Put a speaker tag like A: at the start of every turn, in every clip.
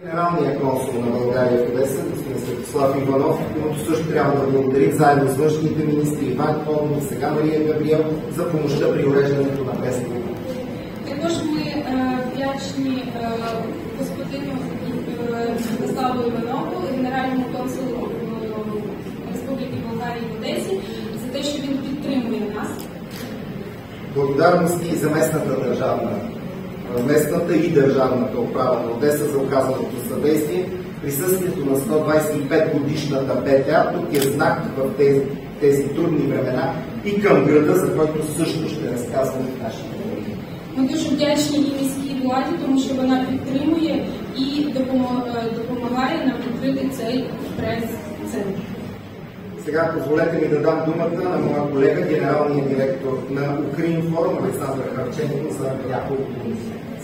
A: Генералният консул на България в Одеса, господин Светослав Иванов, който също трябва да благодарим заедно с външните министри Иван Ходин и сега Мария Габриел за помощта при уреждането на песните.
B: Також ми вдячні господину Святославу Іванову, генеральному консулу Республіки Болгарії в Одесі, за те, що він підтримує нас.
A: Благодарности и за местната и държавната управа на Одеса за оказаното съдействие. Присъствието на 125-годишната БТА тук е знак в тези трудни времена и към града, за който също ще разказваме в нашите новини.
B: Ми дуже вдячні і міській владі, тому що вона підтримує і допомагає нам відкрити цей прес-центр.
A: Сега позволете ми да дам думата на моя колега, генералния директор на Укринформ Александър Харченко за няколко думи.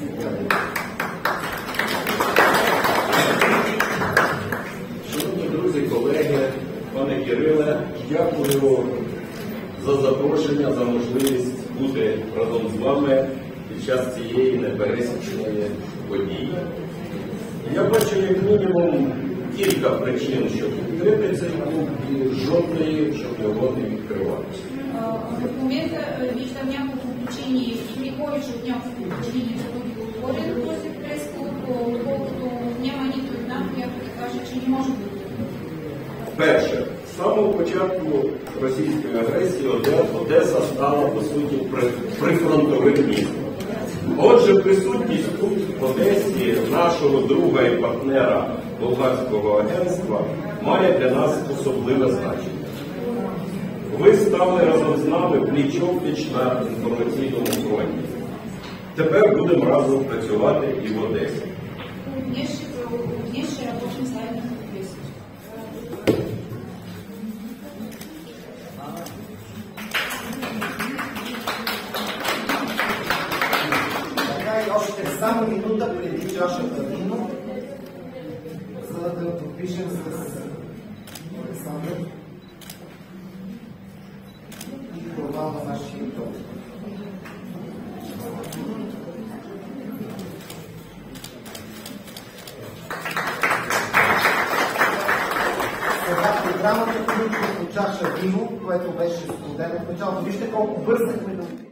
C: Шановні друзі, колеги, пане Кириле, дякую за запрошення, за можливість бути разом з вами під час цієї непересічної події. Я бачу як мінімум кілька причин, щоб відкрити цей клуб, і жодної, щоб його не відкривати.
B: В момента виждам няколко причини или повече от няколко причини, за които го отворен този прес-клуб, колкото няма нито една, която да каже, че не може да бъде.
C: Перше, з самого початку російської агресії Одеса стала, по суті, прифронтовим містом. Отже, присутність тут, в Одесі, нашого друга і партнера болгарського агентства має для нас особливе значення. Ви стали разом з нами пліч-опліч на інформаційному фронті. Тепер будемо разом працювати і в Одесі.
A: Още само минута преди чашата вино, за да подпишем с Александър и провал на нашия договор. Сега програмата включва по чаша вино, което беше студено в началото. Вижте колко бързахме да